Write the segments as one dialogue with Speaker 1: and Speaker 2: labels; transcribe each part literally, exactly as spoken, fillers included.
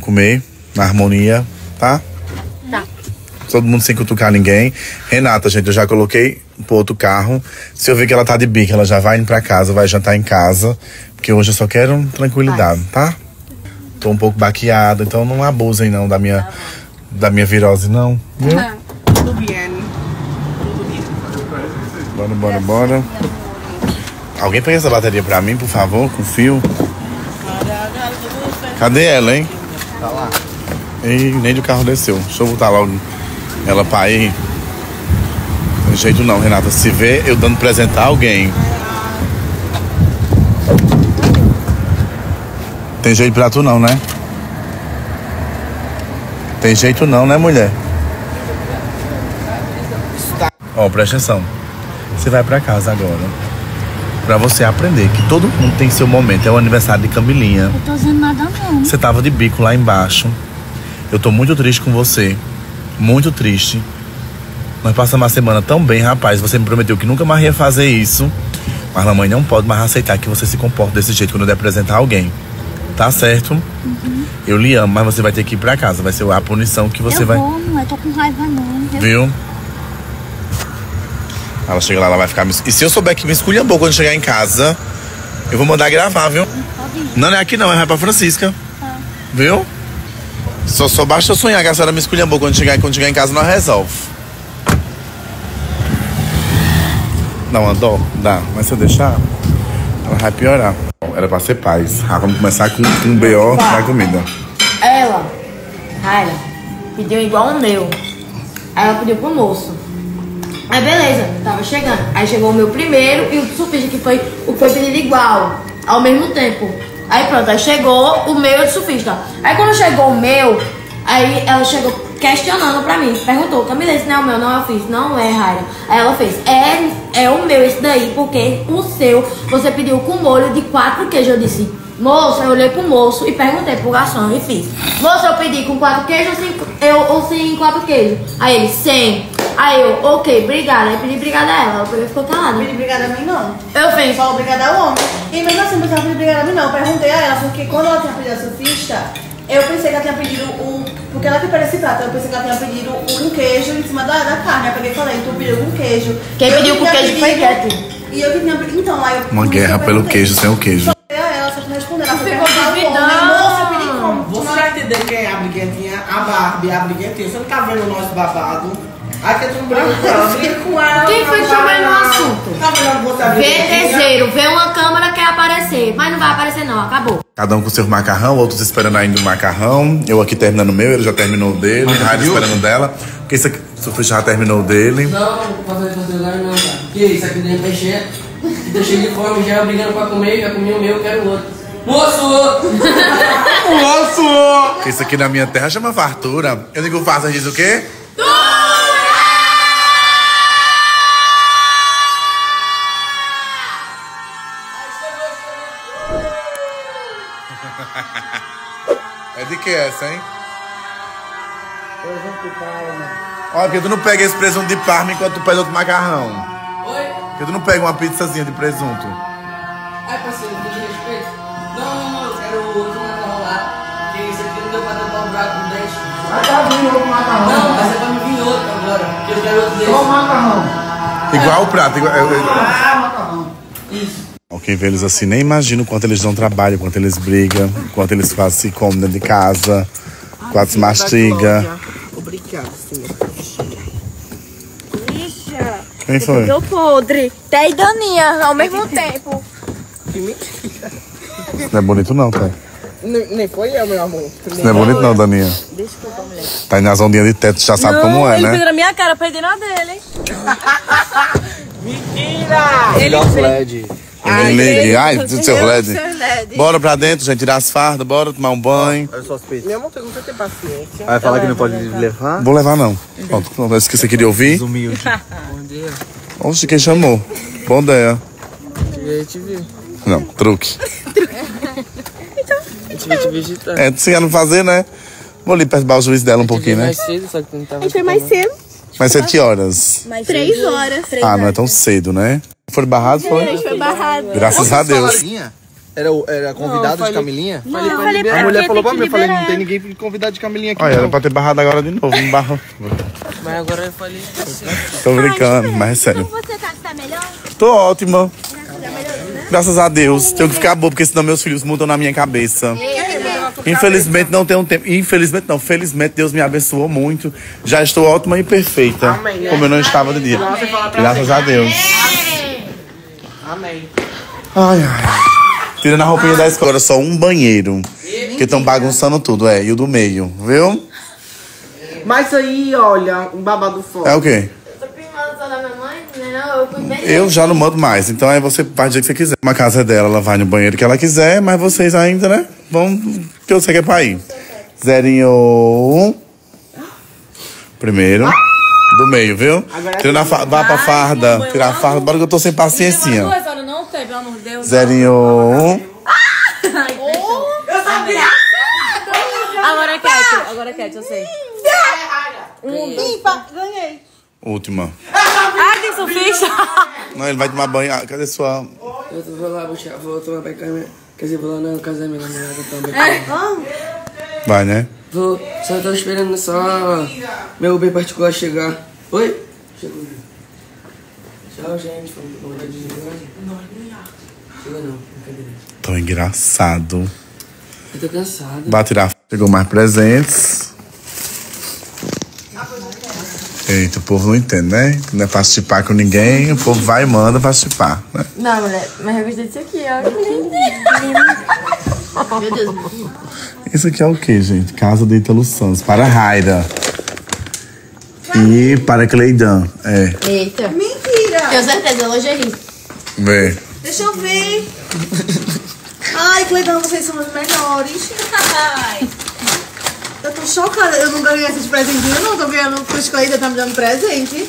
Speaker 1: Vamos comer na harmonia, tá?
Speaker 2: Tá.
Speaker 1: Todo mundo sem cutucar ninguém. Renata, gente, eu já coloquei pro outro carro. Se eu ver que ela tá de bico, ela já vai indo pra casa, vai jantar em casa. Porque hoje eu só quero tranquilidade, tá? Tô um pouco baqueada, então não abusem não da minha, da minha virose, não. Viu?
Speaker 3: Tudo bem.
Speaker 1: Bora, bora, bora. Alguém pega essa bateria pra mim, por favor, com fio. Cadê ela, hein?
Speaker 4: Tá lá.
Speaker 1: Ei, nem do carro desceu. Deixa eu botar logo ela pra ir. Não tem jeito não, Renata. Se vê eu dando presente a alguém. Tem jeito pra tu não, né? Tem jeito não, né, mulher? Ó, presta atenção. Você vai pra casa agora. Pra você aprender que todo mundo tem seu momento. É o aniversário de Camilinha.
Speaker 2: Eu tô dizendo nada não.
Speaker 1: Você tava de bico lá embaixo. Eu tô muito triste com você. Muito triste. Nós passamos uma semana tão bem, rapaz. Você me prometeu que nunca mais ia fazer isso. Mas a mãe não pode mais aceitar que você se comporte desse jeito quando eu der apresentar alguém. Tá certo? Uhum. Eu lhe amo, mas você vai ter que ir pra casa. Vai ser a punição que você
Speaker 2: eu
Speaker 1: vai...
Speaker 2: vou, não, eu tô com raiva não. Eu...
Speaker 1: Viu? Ela chega lá, ela vai ficar... Me... E se eu souber que me esculhambou quando chegar em casa, eu vou mandar gravar, viu? Não, não é aqui não, é pra Francisca. Tá. Viu? Só, só basta eu sonhar que a senhora me esculhambou quando chegar, quando chegar em casa, nós resolve. Dá uma dó? Dá. Mas se eu deixar, ela vai piorar. Era pra ser paz. Ah, vamos começar com um B O na comida.
Speaker 5: Ela, Raila, pediu igual o meu. Aí ela pediu pro moço. Aí beleza, tava chegando. Aí chegou o meu primeiro e o surfista que foi o que foi pedido igual, ao mesmo tempo. Aí pronto, aí chegou o meu e o surfista. Aí quando chegou o meu, aí ela chegou questionando pra mim. Perguntou, Camila, esse não é o meu? Não, eu fiz, não é, Raila. Aí ela fez, é, é o meu esse daí, porque o seu você pediu com molho de quatro queijos. Eu disse, moço, eu olhei pro moço e perguntei pro garçom e fiz, moço, eu pedi com quatro queijos ou sem, eu, ou sem quatro queijos? Aí ele, sem. Aí eu, ok, obrigada. Aí pedi obrigada a ela, ela ficou calada.
Speaker 3: Não pedi obrigada a mim, não.
Speaker 5: Eu fiz.
Speaker 3: Só obrigada ao homem. E mesmo assim, não precisava pedir obrigada a mim, não. Eu perguntei a ela, porque quando ela tinha pedido a surfista, eu pensei que ela tinha pedido o... Porque ela que pede esse prato, eu pensei que ela tinha pedido um queijo em cima da, da carne. Eu peguei e falei, tu pediu com queijo.
Speaker 5: Quem
Speaker 3: eu
Speaker 5: pediu com queijo foi Cat.
Speaker 3: E eu que tinha pedido... Então, aí eu...
Speaker 1: Uma guerra pelo queijo sem o queijo.
Speaker 3: Só a ela, só que respondendo. Ela foi
Speaker 5: ficou
Speaker 3: perguntar
Speaker 5: duvidando.
Speaker 3: como, né? Moça, eu pedi como?
Speaker 6: Você vai entender quem é a briguentinha, a Barbie, a briguentinha. Você não tá vendo o nosso babado? Aqui tu não briga com ela, briga com ela.
Speaker 5: Quem foi que chamou ele no assunto?
Speaker 6: Tá vendo você a
Speaker 5: Vê
Speaker 6: briguentinha?
Speaker 5: terceiro, vê uma câmera quer aparecer. Mas não vai aparecer não, acabou.
Speaker 1: Cada um com seu macarrão, outros esperando ainda o macarrão. Eu aqui terminando o meu, ele já terminou o dele. A Raíla esperando o dela. Porque isso aqui, o surfista já terminou o dele.
Speaker 7: Não, não vou fazer fazer lugar não, cara. Que isso aqui dentro tá cheio. Tô cheio de fome, já brigando pra comer, já comi o meu, quero o outro. Moço!
Speaker 1: Moço! Porque isso aqui na minha terra chama fartura. Eu digo farsa, diz o quê? É de que essa, hein?
Speaker 4: Presunto de Parma.
Speaker 1: Olha, porque tu não pega esse presunto de Parma enquanto tu pede outro macarrão.
Speaker 7: Oi?
Speaker 1: Porque tu não pega uma pizzazinha de presunto.
Speaker 7: Ai, parceiro, me de respeito. Não, não, não, eu quero o outro macarrão lá. Porque isso aqui não deu pra tampar o buraco do dente.
Speaker 4: Mas tá vindo outro macarrão.
Speaker 7: Não, mas é pra me vir outro agora. Porque eu quero outro desse.
Speaker 4: Só o macarrão.
Speaker 1: Igual o prato, igual... eu- eu-
Speaker 4: Ah, macarrão.
Speaker 7: Isso.
Speaker 1: Quem vê eles assim, nem imagina o quanto eles dão trabalho, o quanto eles brigam, o quanto eles quase se comem dentro de casa, quase se mastigam.
Speaker 3: Obrigada, senhora.
Speaker 2: Bicha.
Speaker 1: Quem foi?
Speaker 2: Tô podre. Té e Daninha ao mesmo tempo.
Speaker 1: Isso não é bonito não, tá?
Speaker 3: Nem foi eu, meu amor.
Speaker 1: Isso não é bonito não, Daninha.
Speaker 2: Desculpa, mulher.
Speaker 1: Tá aí nas ondinhas de teto, já sabe como é,
Speaker 2: ele
Speaker 1: né?
Speaker 2: fez na minha cara, perdendo a dele.
Speaker 3: Mentira!
Speaker 2: Ele fez.
Speaker 1: Ai, ligue. Ai, do seu
Speaker 2: Eu,
Speaker 1: L E D.
Speaker 2: seu L E D.
Speaker 1: Bora pra dentro, gente, tirar as fardas, bora tomar um banho.
Speaker 4: Olha só os peitos.
Speaker 3: Meu amor, você não tem paciência.
Speaker 4: Vai falar que não pode levar?
Speaker 1: Vou levar não. Pronto, pronto, esse que você queria ouvir?
Speaker 4: Humilde.
Speaker 7: Bom dia.
Speaker 1: Oxe, quem chamou? Bom dia.
Speaker 4: Eu te vi.
Speaker 1: Não, truque.
Speaker 4: Eu te vi te visitar.
Speaker 1: É, você ia não fazer, né? Vou ali perturbar o juiz dela um pouquinho, né?
Speaker 4: Mais cedo, só que tu não tava.
Speaker 2: A gente foi mais cedo.
Speaker 1: Mas sete horas.
Speaker 2: Mais Três horas. Três
Speaker 1: Ah, não é
Speaker 2: horas.
Speaker 1: tão cedo, né? Foi barrado,
Speaker 2: A
Speaker 1: foi?
Speaker 2: gente foi barrado.
Speaker 1: Graças a Deus.
Speaker 4: Sozinha?
Speaker 8: Era, o- era convidado
Speaker 4: Não, eu falei-
Speaker 8: de Camilinha?
Speaker 4: Falei pra
Speaker 2: falei
Speaker 4: liberar.
Speaker 8: A mulher
Speaker 2: porque
Speaker 8: falou
Speaker 2: tem
Speaker 8: pra mim,
Speaker 2: que
Speaker 8: eu falei, não
Speaker 2: liberar.
Speaker 8: tem ninguém convidado de Camilinha aqui
Speaker 1: Olha, era
Speaker 8: não.
Speaker 1: pra ter barrado agora de novo, me barrou.
Speaker 4: Mas agora eu falei assim.
Speaker 1: Tô brincando, mas é sério.
Speaker 2: Você tá, tá melhor?
Speaker 1: Tô ótima. Graças a Deus. Tenho que ficar boa, porque senão meus filhos mudam na minha cabeça. Infelizmente não tenho tempo. Infelizmente não. Felizmente Deus me abençoou muito. Já estou ótima e perfeita. Como eu não estava de dia. Graças a Deus.
Speaker 6: Amém.
Speaker 1: Ai, ai. Tirando a roupinha da escola, só um banheiro. Porque estão bagunçando tudo, é. E o do meio, viu?
Speaker 6: Mas aí, olha, um babado forte.
Speaker 1: É o quê?
Speaker 5: Eu tô primando só da minha mãe, né? Não, eu cuido bem.
Speaker 1: Eu já não mando mais. Então aí você faz do jeito que você quiser. Uma casa é dela, ela vai no banheiro que ela quiser, mas vocês ainda, né? Vão. Que eu sei que é pra ir. Zerinho. Primeiro. Do meio, viu? Tirando a fa... Vá pra farda. Tirar a farda. Bora que eu tô sem paciência.
Speaker 2: Duas horas não tem, pelo amor de Deus.
Speaker 1: Zerinho.
Speaker 6: Eu sabia!
Speaker 2: Agora é Cat, agora é Cat, eu sei.
Speaker 3: Limpa, ganhei.
Speaker 1: Última.
Speaker 2: Ah, tem surfista.
Speaker 1: Não, ele vai tomar banho. Ah, cadê sua.
Speaker 7: Eu vou lá, buscar, vou tomar banho com a minha... Quer dizer, vou lá na casa da minha namorada também.
Speaker 1: Vai, né?
Speaker 7: Vou, só tô esperando só meu Uber particular chegar. Oi? Chegou. Tchau, gente. Vamos vontade de desligar? Não, chega não, brincadeira.
Speaker 1: Tão engraçado.
Speaker 7: Eu tô cansado.
Speaker 1: Vai tirar. Pegou mais presentes. Eita, o povo não entende, né? Não é pra chipar com ninguém, o povo vai e manda pra chipar, né?
Speaker 2: Não, mulher, mas eu gostei disso aqui, ó. Meu Deus.
Speaker 1: Isso aqui é o quê, gente? Casa de Ítalo Santos. Para Raira. E para Cleidan. É.
Speaker 2: Eita.
Speaker 3: Mentira.
Speaker 2: Tenho certeza, lingerie.
Speaker 1: Vê.
Speaker 3: Deixa eu ver. Ai, Cleidão, vocês são os melhores.
Speaker 2: Ai.
Speaker 3: Eu tô chocada. Eu não ganhei esses presentinhos, não. Tô ganhando que os Cleidão tá me dando presente.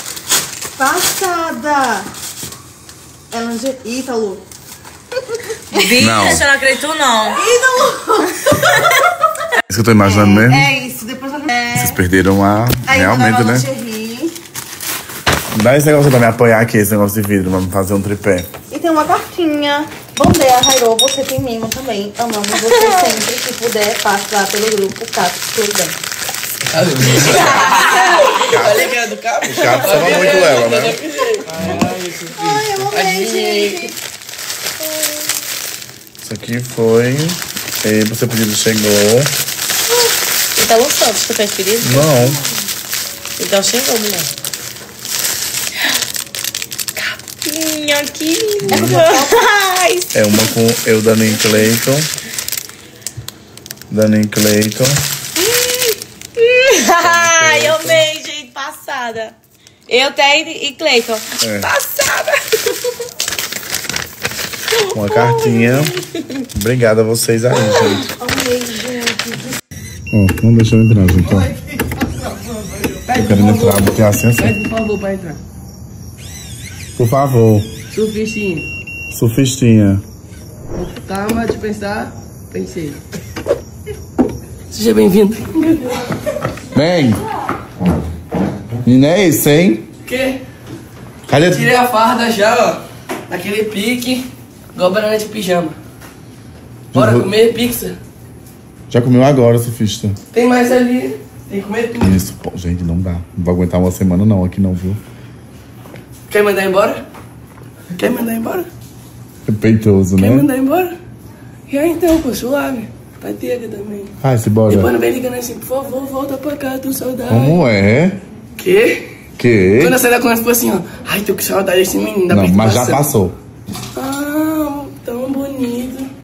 Speaker 3: Passada. É lingerie. Ítalo.
Speaker 2: Bicha,
Speaker 1: Não.
Speaker 2: eu não acredito, não.
Speaker 3: Ítalo.
Speaker 1: É isso que eu tô imaginando mesmo?
Speaker 3: É isso. Depois eu... É.
Speaker 1: Vocês perderam a...
Speaker 3: Aí,
Speaker 1: Realmente, né?
Speaker 3: Lingerie.
Speaker 1: Dá esse negócio pra me apoiar aqui, esse negócio de vidro, pra me fazer um tripé.
Speaker 3: E tem uma cartinha. Bom dia, Rairô. Você tem mimo também. Amamos você sempre. Se puder, passe lá pelo grupo Cato Cleidão.
Speaker 7: Olha que era do cabo.
Speaker 1: O Cato ama muito ela, né?
Speaker 3: Ai, eu amei, gente.
Speaker 1: Isso aqui foi... E você pedido chegou.
Speaker 2: Então, o Santos, tu fez pedido?
Speaker 1: Não.
Speaker 2: Então chegou, mulher. Capinha, que linda. Ai,
Speaker 1: É uma com eu, Dani Cleiton. Dani Cleiton.
Speaker 2: Ai, eu amei, gente, passada. Eu, Té e Cleiton.
Speaker 1: É.
Speaker 2: Passada.
Speaker 1: Uma cartinha. Obrigado a vocês aí, gente. Ó, não deixa eu entrar, gente. Ó. Eu quero entrar, porque é assim, assim.
Speaker 7: Pede, por favor, pra entrar.
Speaker 1: Por favor.
Speaker 7: Surfistinho.
Speaker 1: Sufistinha.
Speaker 7: Calma, de pensar. Pensei. Seja bem-vindo.
Speaker 1: Vem. Menina, é esse, hein?
Speaker 7: Que?
Speaker 1: Cadê?
Speaker 7: Tirei a farda já, ó. Naquele pique. Igual banana de pijama. Bora
Speaker 1: Uhum.
Speaker 7: comer pizza?
Speaker 1: Já comeu agora, sufista.
Speaker 7: Tem mais ali. Tem que comer tudo.
Speaker 1: Isso, pô, gente, não dá. Não vou aguentar uma semana não, aqui não, viu?
Speaker 7: Quer mandar embora? Quer mandar embora?
Speaker 1: É peitoso,
Speaker 7: Quer
Speaker 1: né?
Speaker 7: mandar embora? E aí então, pô, suave. Vai ter aqui também.
Speaker 1: Ai, se bora.
Speaker 7: Depois não vem ligando assim, por favor, volta pra cá, tô saudade.
Speaker 1: Como é?
Speaker 7: Quê?
Speaker 1: Que?
Speaker 7: Quando eu saí da conversa, foi assim, ó. Ai, tô com saudade desse menino da
Speaker 1: Não, mas já
Speaker 7: perturbação.
Speaker 1: passou.
Speaker 7: Ah,